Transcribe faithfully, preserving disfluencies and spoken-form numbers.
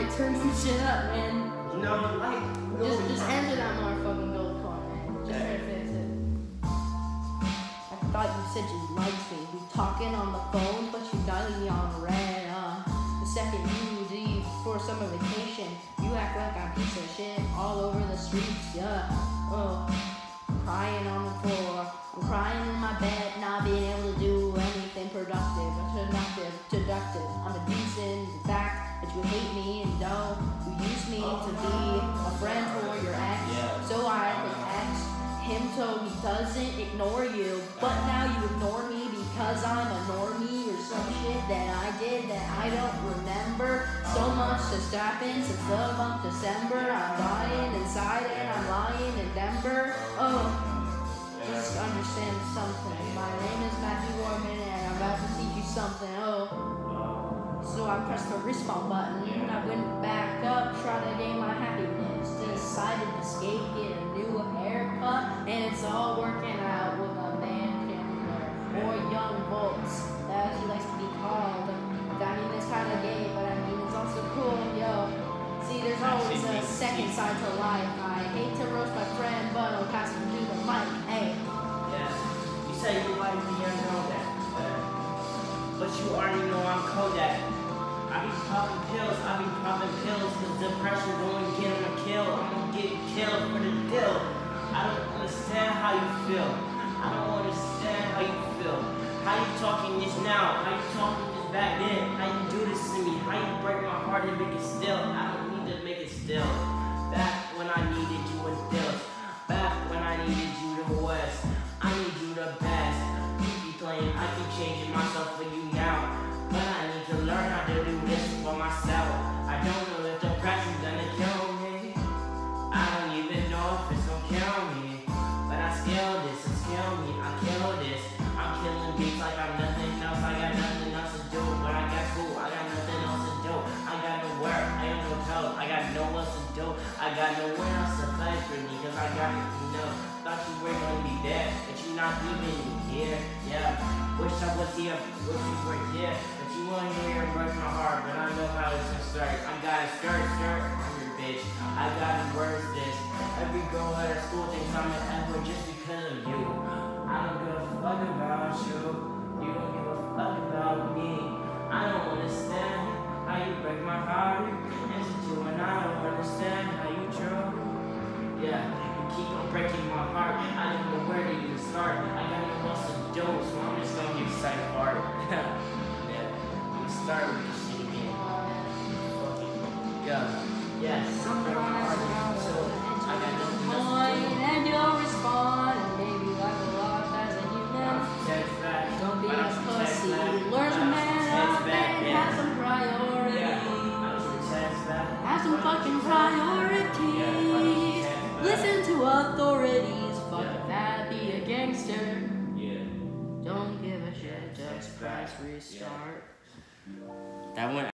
Alright, turn some shit up, man. You know, like, Just, just answer that motherfucking gold card, man. Just try to fix it. I thought you said you liked me. We talking on the phone, but you dialing me on red. Uh, the second you leave for summer vacation, you act like I'm a piece of shit all over the streets. Yeah. Oh, crying on the floor. I'm crying in my bed, not being able to do anything productive, productive, productive. I'm a decent fact that you hate me and don't. You use me to be a friend for your ex, so I can ask him so he doesn't ignore you. But now you ignore me because I'm a normie or some shit that I did that I don't remember. So much has happened since the month December. I'm dying inside and I'm lying in Denver. Oh, just understand something. My name is Matthew Gorman and I'm about to teach you something. Oh, so I pressed the respawn button and I went back up, tried to gain my happiness. Decided to skate, get a new haircut, and it's all working out with a man Chandler or Young Volts, as he likes to be called. I mean, it's kind of gay, but I mean, it's also cool, yo. See, there's always a second side to life. I hate to roast my friend, but I'll pass him to the mic. Hey. Yeah, you say you like me, I know that. But you already know I'm Kodak. I be popping pills, I be popping pills, cause depression going to get him a kill. I'm gonna get killed for the deal. I don't understand how you feel. I don't understand how you feel. How you talking this now? How you talking this back then? How you do this to me? How you break my heart and make it still? I don't need to make it still. Back when I needed you in Dills. Back when I needed you the West. I need you the best. You keep playing, I keep changing myself for you now. But I need to learn how to do this for myself. I don't know if depression's gonna kill me. I don't even know if it's gonna kill me. But I scale this, and scale me, I kill this. I'm killing beats like I'm nothing else. I got nothing else to do. But I got school, I got nothing else to do. I got no work, I got no help. I got no else to do. I got nowhere else to fight for me. Cause I got it, you know. Thought you were gonna be there, but you're not even here. Yeah, wish I was here, wish you were here. But you want to hear break my heart, but I know how it's gonna start. I got a skirt, skirt, I'm your bitch. I got worse this. Every girl at school thinks I'm an effort just because of you. I don't give a fuck about you. You don't give a fuck about me. I don't understand how you break my heart. It's you and I don't understand how you true. Yeah, you keep on breaking my heart. I don't know where to even start. I got no else to do, so I'm just gonna get sight fart. Yeah, I'm start with this shit again. Yeah, yes. Something on I us, got nothing else point, and you'll respond, and maybe like a lot as a human. Don't be a pussy. Learn to man up and have some priorities. Have some fucking priorities. Listen to authorities. Fuck that, be a gangster. Don't give a shit, just press restart. That one.